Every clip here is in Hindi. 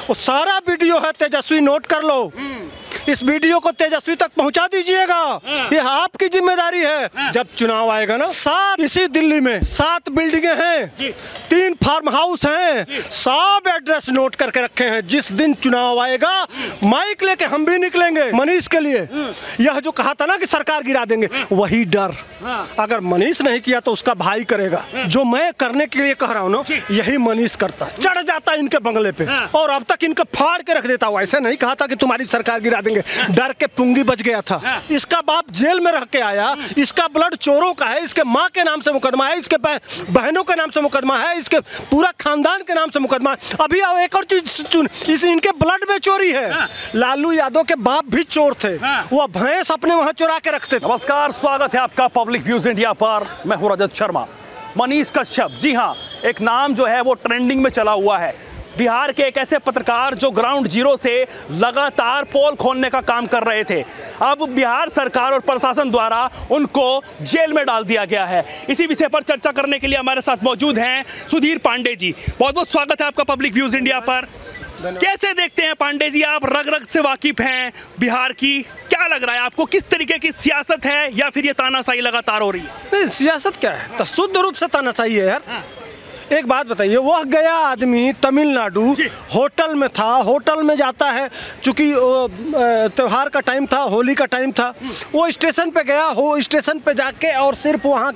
वो सारा वीडियो है, तेजस्वी नोट कर लो। इस वीडियो को तेजस्वी तक पहुंचा दीजिएगा, ये आपकी जिम्मेदारी है। जब चुनाव आएगा ना, 7 इसी दिल्ली में 7 बिल्डिंगें हैं, 3 फार्म हाउस हैं, सब एड्रेस नोट करके रखे हैं। जिस दिन चुनाव आएगा माइक लेके हम भी निकलेंगे मनीष के लिए। यह जो कहा था ना कि सरकार गिरा देंगे, वही डर अगर मनीष नहीं किया तो उसका भाई करेगा। जो मैं करने के लिए कह रहा हूँ ना, यही मनीष करता, चढ़ जाता इनके बंगले पे और अब तक इनके फाड़ के रख देता। वैसे नहीं कहा था कि तुम्हारी सरकार गिरा देंगे, डर के पुंगी बच गया था। इसका बाप जेल में रह के आया, इसका ब्लड चोरों का है, इसके माँ के नाम से मुकदमा है, इसके बहनों के नाम से मुकदमा है, इसके पूरा खानदान के नाम से मुकदमा है। अभी एक और चीज, इनके ब्लड में चोरी है। लालू यादव के बाप भी चोर थे, वो भैंस अपने वहां चुरा के रखते थे। नमस्कार, स्वागत है आपका पब्लिक व्यूज इंडिया पर। मैं हूं रजत शर्मा। मनीष कश्यप, जी हां, एक नाम जो है वो ट्रेंडिंग में चला हुआ है। बिहार के एक ऐसे पत्रकार जो ग्राउंड जीरो से लगातार पोल खोलने का काम कर रहे थे, अब बिहार सरकार और प्रशासन द्वारा उनको जेल में डाल दिया गया है। इसी विषय पर चर्चा करने के लिए हमारे साथ मौजूद हैं सुधीर पांडे जी। बहुत बहुत स्वागत है आपका पब्लिक व्यूज इंडिया पर। कैसे देखते हैं पांडे जी, आप रग रग से वाकिफ हैं बिहार की, क्या लग रहा है आपको, किस तरीके की सियासत है या फिर ये तानाशाही लगातार हो रही है? नहीं, सियासत क्या है, तो शुद्ध रूप से तानाशाही है यार। एक बात बताइए, वह गया आदमी तमिलनाडु, होटल में था, होटल में जाता है, चूंकि त्योहार का टाइम था, होली का टाइम था, वो स्टेशन पे गया, हो स्टेशन पे जाके और सिर्फ वहाँ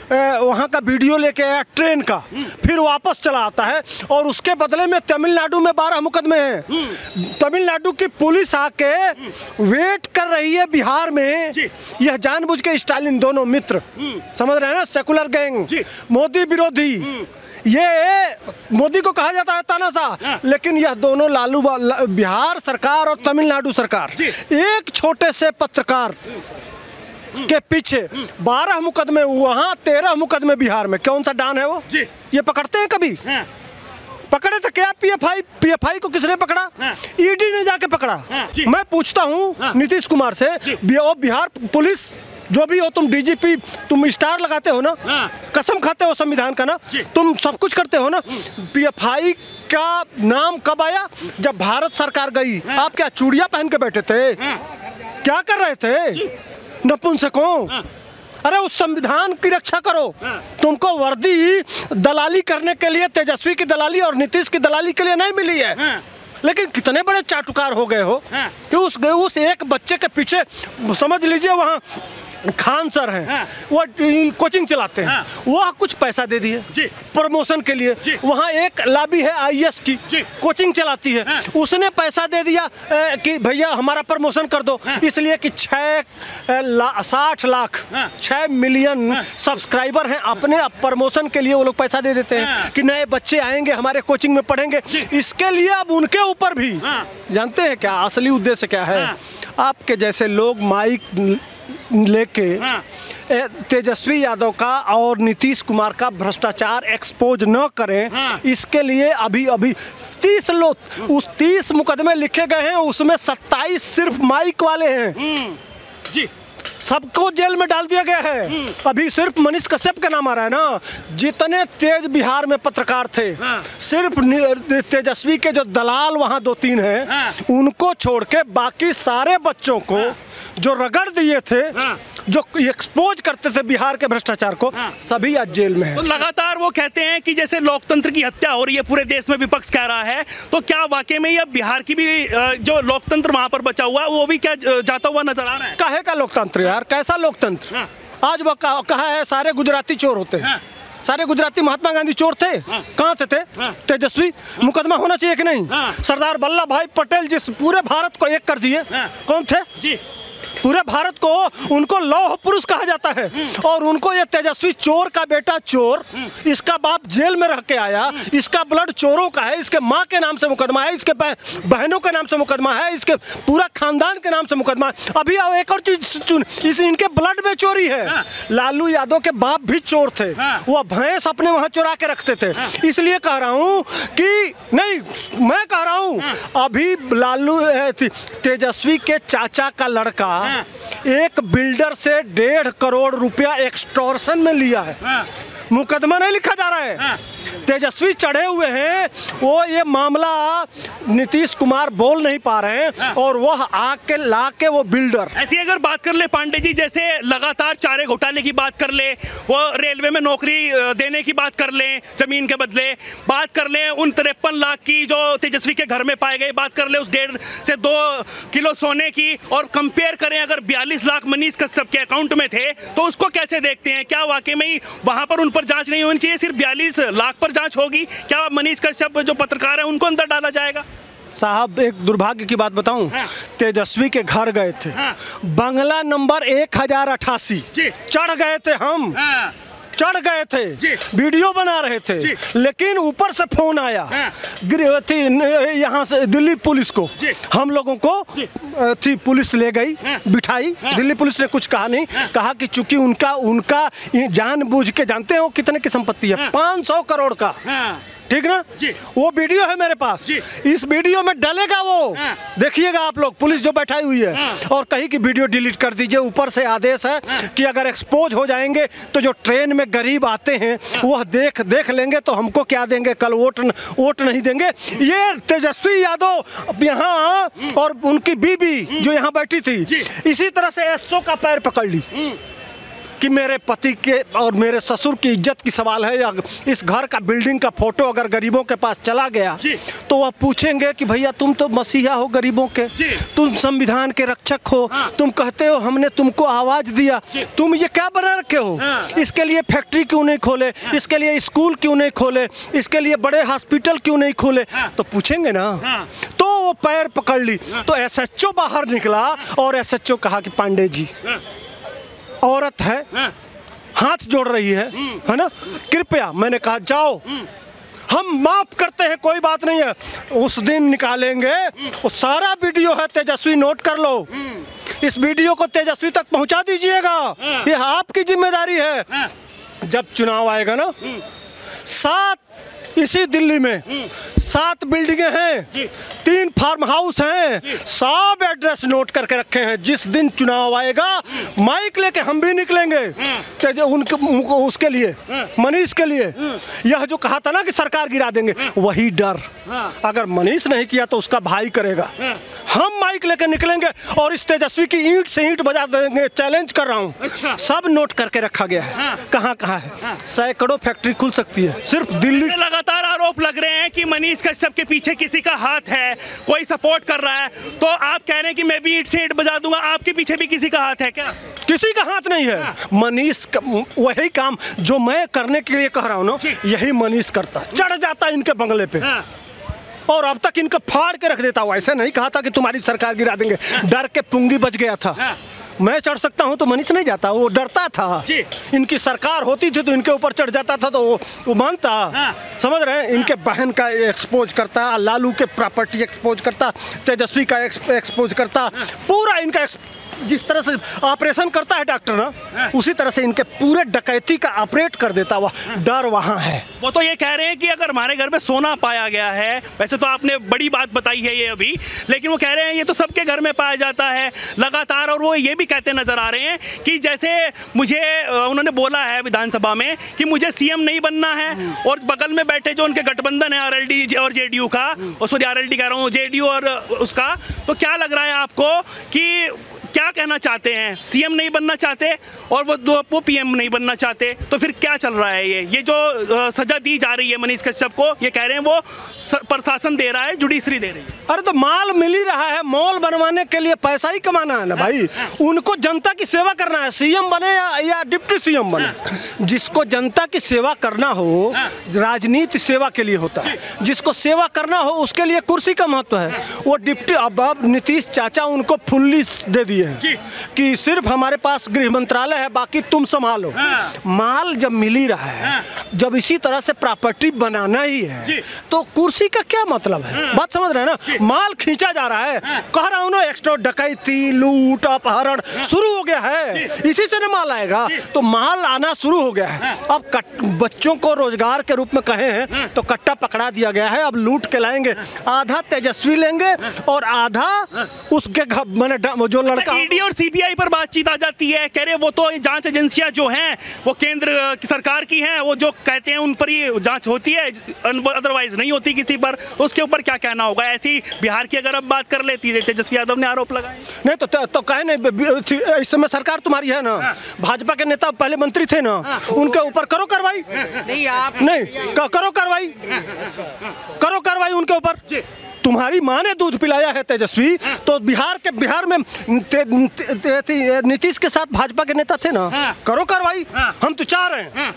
का वीडियो लेके आया ट्रेन का, फिर वापस चला आता है और उसके बदले में तमिलनाडु में 12 मुकदमे हैं। तमिलनाडु की पुलिस आके वेट कर रही है बिहार में। यह जानबूझ के स्टालिन, दोनों मित्र, समझ रहे हैं ना, सेकुलर गैंग, मोदी विरोधी, ये मोदी को कहा जाता है तानाशाह, लेकिन यह दोनों बिहार सरकार और तमिलनाडु सरकार एक छोटे से पत्रकार के पीछे 12 मुकदमे वहाँ, 13 मुकदमे बिहार में। कौन सा डान है वो? ये पकड़ते हैं कभी? पकड़े थे क्या? पीएफआई को किसने पकड़ा? ईडी ने जाके पकड़ा। मैं पूछता हूँ नीतीश कुमार से, बिहार पुलिस जो भी हो, तुम डीजीपी, तुम स्टार लगाते हो ना, कसम खाते हो संविधान का ना, तुम सब कुछ करते हो ना। पीएफआई का नाम कब आया? जब भारत सरकार गई। आप क्या चूड़ियां पहन के बैठे थे? क्या कर रहे थे नपुंसकों? अरे उस संविधान की रक्षा करो। तुमको वर्दी दलाली करने के लिए, तेजस्वी की दलाली और नीतीश की दलाली के लिए नहीं मिली है, लेकिन कितने बड़े चाटुकार हो गए हो कि उस एक बच्चे के पीछे, समझ लीजिए वहाँ खान सर हैं, वो कोचिंग चलाते हैं, वह कुछ पैसा दे दिए प्रमोशन के लिए। वहाँ एक लाबी है आईएएस की, कोचिंग चलाती है, उसने पैसा दे दिया कि भैया हमारा प्रमोशन कर दो, इसलिए कि 60 लाख 6 मिलियन सब्सक्राइबर हैं, अपने प्रमोशन के लिए वो लोग पैसा दे देते हैं कि नए बच्चे आएंगे हमारे कोचिंग में पढ़ेंगे। इसके लिए अब उनके ऊपर भी, जानते हैं क्या असली उद्देश्य क्या है? आपके जैसे लोग माइक लेके तेजस्वी यादव का और नीतीश कुमार का भ्रष्टाचार एक्सपोज न करें, इसके लिए अभी 30 मुकदमे लिखे गए हैं, उसमें 27 सिर्फ माइक वाले हैं। सबको जेल में डाल दिया गया है। अभी सिर्फ मनीष कश्यप का नाम आ रहा है ना। जितने तेज बिहार में पत्रकार थे, सिर्फ तेजस्वी के जो दलाल वहाँ 2-3 हैं, उनको छोड़ के बाकी सारे बच्चों को जो रगड़ दिए थे, जो एक्सपोज करते थे बिहार के भ्रष्टाचार को, सभी आज जेल में हैं। तो लगातार वो कहते हैं कि जैसे लोकतंत्र की हत्या हो रही है पूरे देश में, विपक्ष कह रहा है, तो क्या वाकई में ये बिहार की भी जो लोकतंत्र वहां पर बचा हुआ है वो भी क्या जाता हुआ नजर आ रहा है? काहे का लोकतंत्र यार, कैसा लोकतंत्र? आज वो कहा है सारे गुजराती चोर होते हैं। सारे गुजराती महात्मा गांधी चोर थे? कहां से थे? तेजस्वी। मुकदमा होना चाहिए कि नहीं? सरदार वल्लभ भाई पटेल जिस पूरे भारत को एक कर दिए, कौन थे? पूरे भारत को, उनको लौह पुरुष कहा जाता है, और उनको ये तेजस्वी चोर का बेटा चोर, इसका बाप जेल में रह के आया, इसका ब्लड चोरों का है, इसके माँ के नाम से मुकदमा है, इसके बहनों के नाम से मुकदमा है, इसके पूरा खानदान के नाम से मुकदमा है। अभी एक और चीज, इनके ब्लड में चोरी है। लालू यादव के बाप भी चोर थे, वो भैंस अपने वहां चुरा के रखते थे। इसलिए कह रहा हूं कि नहीं, मैं कह रहा हूं अभी लालू तेजस्वी के चाचा का लड़का एक बिल्डर से 1.5 करोड़ रुपया एक्सटॉर्शन में लिया है। मुकदमा नहीं लिखा जा रहा है, तेजस्वी चढ़े हुए हैं, वो ये मामला नीतीश कुमार बोल नहीं पा रहे हैं और वह आके ला के वो बिल्डर। ऐसी अगर बात कर ले पांडे जी, जैसे लगातार चारे घोटाले की बात कर ले, वो रेलवे में नौकरी देने की बात कर ले जमीन के बदले, बात कर ले उन 53 लाख की जो तेजस्वी के घर में पाए गए, बात कर ले उस 1.5 से 2 किलो सोने की, और कंपेयर करें अगर 42 लाख मनीष कश्यप के अकाउंट में थे तो उसको कैसे देखते हैं? क्या वाकई में वहां पर उन पर जांच नहीं होनी चाहिए, सिर्फ 42 लाख पर जांच होगी? क्या मनीष कश्यप जो पत्रकार है उनको अंदर डाला जाएगा? साहब एक दुर्भाग्य की बात बताऊं, तेजस्वी के घर गए थे, बंगला नंबर 1088 चढ़ गए थे, हम चढ़ गए थे, वीडियो बना रहे थे, लेकिन ऊपर से फोन आया यहाँ से दिल्ली पुलिस को, हम लोगों को थी पुलिस ले गई बिठाई, दिल्ली पुलिस ने कुछ कहा नहीं, कहा कि चूंकि उनका जानबूझ के, जानते हो कितने की संपत्ति है? 500 करोड़ का, ठीक ना? वो वीडियो है मेरे पास, इस वीडियो में डलेगा वो, देखिएगा आप लोग, पुलिस जो बैठाई हुई है, और कहीं की वीडियो डिलीट कर दीजिए। ऊपर से आदेश है कि अगर एक्सपोज हो जाएंगे तो जो ट्रेन में गरीब आते हैं वह देख लेंगे तो हमको क्या देंगे, कल वोट नहीं देंगे। ये तेजस्वी यादव यहाँ और उनकी बीबी जो यहाँ बैठी थी, इसी तरह से एसओ का पैर पकड़ ली कि मेरे पति के और मेरे ससुर की इज्जत की सवाल है, या इस घर का बिल्डिंग का फोटो अगर गरीबों के पास चला गया तो वह पूछेंगे कि भैया तुम तो मसीहा हो गरीबों के, तुम संविधान के रक्षक हो, तुम कहते हो हमने तुमको आवाज दिया, तुम ये क्या बना रखे हो? इसके लिए फैक्ट्री क्यों नहीं खोले, इसके लिए स्कूल क्यों नहीं खोले, इसके लिए बड़े हॉस्पिटल क्यों नहीं खोले? तो पूछेंगे ना। तो वो पैर पकड़ ली, तो एसएचओ बाहर निकला और एसएचओ कहा कि पांडे जी औरत है, हाथ जोड़ रही है ना, कृपया, मैंने कहा जाओ, हम माफ करते हैं, कोई बात नहीं है, उस दिन निकालेंगे, वो सारा वीडियो है, तेजस्वी नोट कर लो, इस वीडियो को तेजस्वी तक पहुंचा दीजिएगा, ये आपकी जिम्मेदारी है। जब चुनाव आएगा ना, 7 इसी दिल्ली में 7 बिल्डिंगें हैं, 3 फार्म हाउस हैं, सब एड्रेस नोट करके रखे हैं। जिस दिन चुनाव आएगा माइक लेके हम भी निकलेंगे उनके उसके लिए, मनीष के लिए। यह जो कहा था ना कि सरकार गिरा देंगे, वही डर अगर मनीष नहीं किया तो उसका भाई करेगा। हम माइक लेके निकलेंगे और इस तेजस्वी की ईंट से ईंट बजा देंगे, चैलेंज कर रहा हूँ। अच्छा। सब नोट करके रखा गया है, कहाँ कहाँ है, सैकड़ों फैक्ट्री खुल सकती है सिर्फ दिल्ली। लगातार आरोप लग रहे हैं कि मनीष कश्यप के पीछे किसी का हाथ है, कोई सपोर्ट कर रहा है, तो आप कह रहे हैं कि मैं भी ईंट से ईंट बजा दूंगा, आपके पीछे भी किसी का हाथ है क्या? किसी का हाथ नहीं है। मनीष वही काम जो मैं करने के लिए कह रहा हूँ ना, यही मनीष करता, चढ़ जाता इनके बंगले पे और अब तक इनको फाड़ के रख देता हूँ। ऐसे नहीं कहा था कि तुम्हारी सरकार गिरा देंगे, डर के पुंगी बच गया था। मैं चढ़ सकता हूँ तो मनीष नहीं जाता, वो डरता था। इनकी सरकार होती थी तो इनके ऊपर चढ़ जाता था, तो वो मानता। समझ रहे हैं? इनके बहन का एक्सपोज करता, लालू के प्रॉपर्टी एक्सपोज करता, तेजस्वी का एक्सपोज करता, पूरा इनका जिस तरह से ऑपरेशन करता है डॉक्टर ना, उसी तरह से इनके पूरे डकैती का ऑपरेट कर देता। हुआ डर वहाँ है। वो तो ये कह रहे हैं कि अगर हमारे घर में सोना पाया गया है, वैसे तो आपने बड़ी बात बताई है ये अभी, लेकिन वो कह रहे हैं ये तो सबके घर में पाया जाता है लगातार। और वो ये भी कहते नजर आ रहे हैं कि जैसे मुझे उन्होंने बोला है विधानसभा में कि मुझे सीएम नहीं बनना है, और बगल में बैठे जो उनके गठबंधन है आरएलडी और जेडीयू का, और सॉरी आरएलडी कह रहा हूँ, जेडीयू और उसका, तो क्या लग रहा है आपको कि क्या कहना चाहते हैं? सीएम नहीं बनना चाहते और वो पीएम नहीं बनना चाहते, तो फिर क्या चल रहा है? ये जो सजा दी जा रही है मनीष कश्यप को, ये कह रहे हैं वो प्रशासन दे रहा है, जुडिशरी दे रही है। अरे तो माल मिल ही रहा है, मॉल बनवाने के लिए पैसा ही कमाना है ना भाई। उनको जनता की सेवा करना है, सीएम बने या डिप्टी सीएम बने। जिसको जनता की सेवा करना हो, राजनीति सेवा के लिए होता है, जिसको सेवा करना हो उसके लिए कुर्सी का महत्व है। वो डिप्टी, अब नीतीश चाचा उनको फुल्ली दे दिए कि सिर्फ हमारे पास गृह मंत्रालय है, बाकी तुम संभालो। माल जब मिल ही रहा है, जब इसी तरह से प्रॉपर्टी बनाना ही है, तो कुर्सी का क्या मतलब है? बात समझ रहे हैं ना? माल खींचा जा रहा है, कह रहा हूं ना, एक्स्ट्रा डकैती, लूट, अपहरण शुरू हो गया है। इसी से ना माल आएगा, तो माल आना शुरू हो गया है। अब बच्चों को रोजगार के रूप में कहे हैं तो कट्टा पकड़ा दिया गया है, अब लूट के लाएंगे। आधा तेजस्वी लेंगे और आधा उसके मैंने जो लड़का ईडी और सीबीआई पर बातचीत आ जाती है, कह रहे वो तो जांच एजेंसियां जो हैं वो केंद्र की सरकार की हैं, वो जो कहते हैं उन पर ही जांच होती है, अदरवाइज नहीं होती किसी पर। उसके ऊपर क्या कहना होगा? ऐसी बिहार की अगर अब बात कर लेती है, तेजस्वी यादव ने आरोप लगाए। नहीं तो कहे नहीं, इस समय सरकार तुम्हारी है ना, भाजपा के नेता पहले मंत्री थे ना, उनके ऊपर करो कार्रवाई। नहीं आप नहीं करो कार्रवाई उनके ऊपर। तुम्हारी माँ ने दूध पिलाया है तेजस्वी, तो बिहार में नीतीश के साथ भाजपा के नेता थे ना, करो कार्रवाई। हम तो चाह रहे हैं,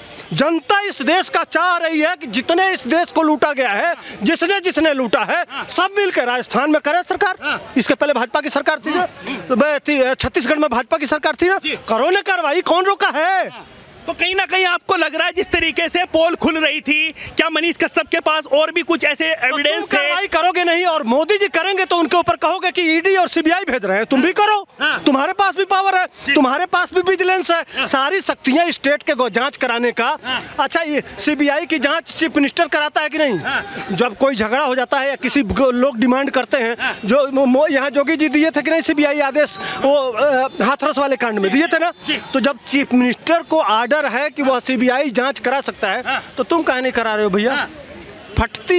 जनता इस देश का चाह रही है कि जितने इस देश को लूटा गया है, जिसने लूटा है, सब मिलकर राजस्थान में करे सरकार। इसके पहले भाजपा की सरकार थी ना, छत्तीसगढ़ में भाजपा की सरकार थी ना, करो ना कार्रवाई, कौन रोका है? तो कहीं ना कहीं आपको लग रहा है जिस तरीके से पोल खुल रही थी, क्या मनीष कश्यप के पास और भी कुछ ऐसे एविडेंस थे? कार्रवाई करोगे नहीं और मोदी जी करेंगे तो उनके ऊपर कहोगे कि ईडी और सीबीआई भेज रहे हैं, तुम भी करो। तुम्हारे पास भी पावर है, तुम्हारे पास भी विजिलेंस है, सारी शक्तियां स्टेट के जांच कराने का। अच्छा, ये सीबीआई की जांच चीफ मिनिस्टर कराता है कि नहीं? जब कोई झगड़ा हो जाता है या किसी लोग डिमांड करते हैं, जो यहाँ जोगी जी दिए थे कि नहीं सीबीआई आदेश, वो हाथरस वाले कांड में दिए थे ना, तो जब चीफ मिनिस्टर को आर्डर है कि वह सीबीआई जांच करा सकता है, तो तुम काहे नहीं करा रहे हो भैया? फटती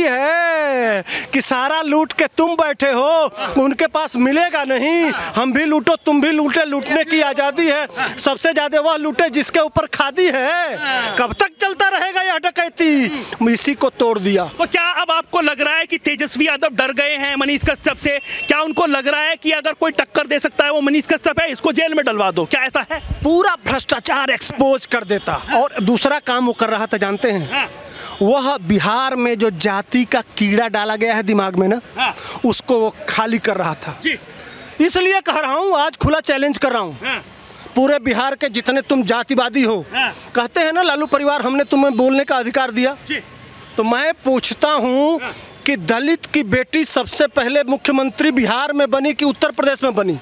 है कि सारा लूट के तुम बैठे हो, उनके पास मिलेगा नहीं। हम भी लूटो तुम भी लूटे, लूटने की आजादी है। सबसे ज्यादा वह लूटे जिसके ऊपर खादी है। कब तक चलता रहेगा यह डकैती? इसी को तोड़ दिया। तो क्या अब आपको लग रहा है कि तेजस्वी यादव डर गए हैं मनीष कश्यप से? क्या उनको लग रहा है कि अगर कोई टक्कर दे सकता है वो मनीष कश्यप है, इसको जेल में डलवा दो? क्या ऐसा है? पूरा भ्रष्टाचार एक्सपोज कर देता। और दूसरा काम वो कर रहा था, जानते हैं? वह बिहार में जो जाति का कीड़ा डाला गया है दिमाग में ना, उसको वो खाली कर रहा था। इसलिए कह रहा हूँ, आज खुला चैलेंज कर रहा हूँ पूरे बिहार के जितने तुम जातिवादी हो। कहते हैं ना लालू परिवार हमने तुम्हें बोलने का अधिकार दिया, तो मैं पूछता हूँ कि दलित की बेटी सबसे पहले मुख्यमंत्री बिहार में बनी कि उत्तर प्रदेश में बनी?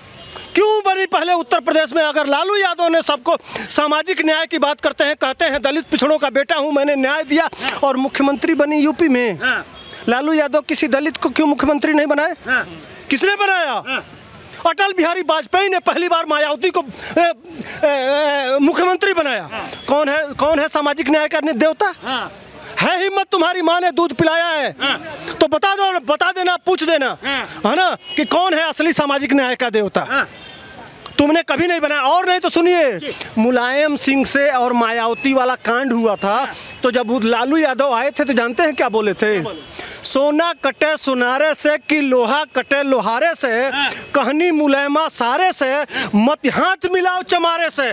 क्यों बनी पहले उत्तर प्रदेश में? अगर लालू यादव ने सबको सामाजिक न्याय की बात करते हैं, कहते हैं दलित पिछड़ों का बेटा हूं, मैंने न्याय दिया, और मुख्यमंत्री बनी यूपी में, लालू यादव किसी दलित को क्यों मुख्यमंत्री नहीं बनाए? किसने बनाया? अटल बिहारी वाजपेयी ने पहली बार मायावती को मुख्यमंत्री बनाया। कौन है सामाजिक न्याय का देवता? है हिम्मत, तुम्हारी माँ ने दूध पिलाया है, तो बता देना, पूछ देना, है ना, कि कौन है असली सामाजिक न्याय का देवता? तुमने कभी नहीं बनाया। और नहीं तो सुनिए, मुलायम सिंह से और मायावती वाला कांड हुआ था, तो जब लालू यादव आए थे तो जानते हैं क्या बोले थे? सोना कटे सुनारे से कि लोहा कटे लोहारे से, कहनी मुलायमा सारे से, मत हाथ मिलाओ चमारे से।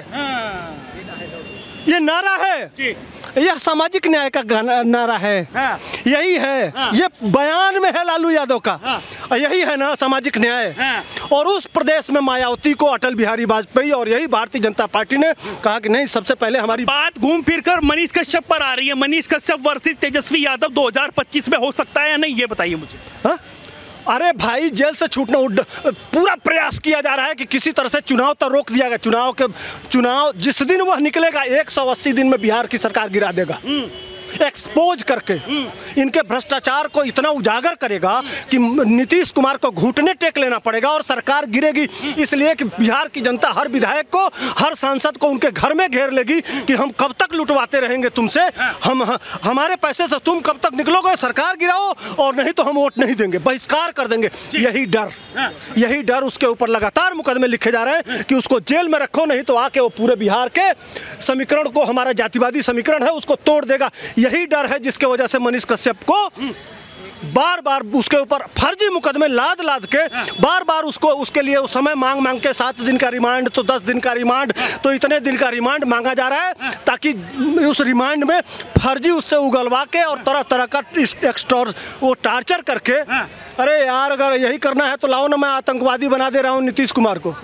ये नारा है, यह सामाजिक न्याय का नारा है। यही है, ये बयान में है लालू यादव का। यही है ना सामाजिक न्याय। और उस प्रदेश में मायावती को अटल बिहारी वाजपेयी और यही भारतीय जनता पार्टी ने कहा कि नहीं, सबसे पहले हमारी बात घूम फिर कर मनीष कश्यप पर आ रही है। मनीष कश्यप वर्सेस तेजस्वी यादव 2025 में हो सकता है या नहीं, ये बताइए मुझे। हा? अरे भाई, जेल से छूटना पूरा प्रयास किया जा रहा है कि किसी तरह से चुनाव तक रोक दिया गया। चुनाव जिस दिन वह निकलेगा 180 दिन में बिहार की सरकार गिरा देगा। एक्सपोज करके इनके भ्रष्टाचार को इतना उजागर करेगा कि नीतीश कुमार को घुटने टेक लेना पड़ेगा और सरकार गिरेगी। इसलिए कि बिहार की जनता हर विधायक को, हर सांसद को उनके घर में घेर लेगी कि हम कब तक लुटवाते रहेंगे तुमसे, हमारे पैसे से तुम कब तक निकलोगे, सरकार गिराओ, और नहीं तो हम वोट नहीं देंगे, बहिष्कार कर देंगे। यही डर उसके ऊपर लगातार मुकदमे लिखे जा रहे हैं कि उसको जेल में रखो, नहीं तो आके वो पूरे बिहार के समीकरण को, हमारा जातिवादी समीकरण है, उसको तोड़ देगा। यही डर है जिसके वजह से मनीष कश्यप को बार बार उसके ऊपर फर्जी मुकदमे लाद के बार बार उसके लिए समय मांग के 7 दिन का रिमांड, तो 10 दिन का रिमांड, तो इतने दिन का रिमांड मांगा जा रहा है ताकि उस रिमांड में फर्जी उससे उगलवा के और तरह तरह का वो टार्चर करके, अरे यार अगर यही करना है तो लाओ ना, मैं आतंकवादी बना दे रहा हूँ नीतीश कुमार को,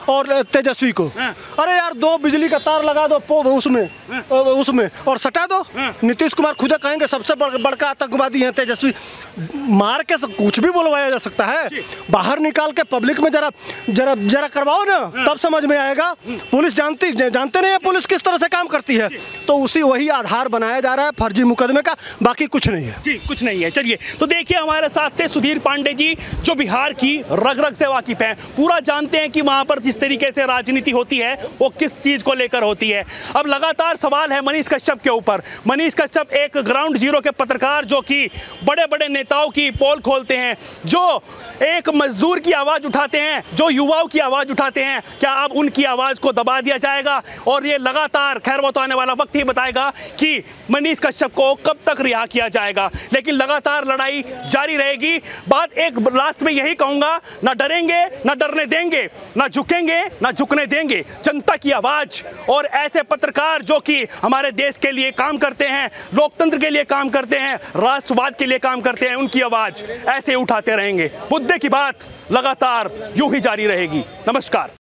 और तेजस्वी को। अरे यार 2 बिजली का तार लगा दो उसमें और सटा दो। नीतीश कुमार खुद कहेंगे सबसे बड़का आतंकवादी है तेजस्वी। मार के कुछ भी बुलवाया जा सकता है, बाहर निकाल के पब्लिक में जरा करवाओ ना, तब समझ में आएगा। पुलिस जानते नहीं है पुलिस किस तरह से काम करती है, तो वही आधार बनाया जा रहा है फर्जी मुकदमे का, बाकी कुछ नहीं है। जी कुछ नहीं है। चलिए तो देखिए हमारे साथ थे सुधीर पांडे जी, जो बिहार की रग रग से वाकिफ हैं, पूरा जानते हैं कि वहां पर जिस तरीके से राजनीति होती है वो किस चीज को लेकर होती है। अब लगातार सवाल है मनीष कश्यप के ऊपर। मनीष कश्यप एक ग्राउंड जीरो के पत्रकार जो कि बड़े बड़े नेताओं की पोल खोलते हैं, जो एक मजदूर की आवाज उठाते हैं, जो युवाओं की आवाज उठाते हैं, क्या अब उनकी आवाज को दबा दिया जाएगा? और ये लगातार, खैर वो तो आने वाला वक्त ही बताएगा कि मनीष कश्यप को कब तक रिहा किया जाएगा, लेकिन लगातार लड़ाई जारी रहेगी। बात एक लास्ट में यही कहूंगा, ना डरेंगे ना डरने देंगे, ना झुकेंगे ना झुकने देंगे। जनता की आवाज और ऐसे पत्रकार जो कि हमारे देश के लिए काम करते हैं, लोकतंत्र के लिए काम करते हैं, राष्ट्रवाद के लिए काम करते हैं, उनकी आवाज ऐसे उठाते रहेंगे। मुद्दे की बात लगातार यूं ही जारी रहेगी। नमस्कार।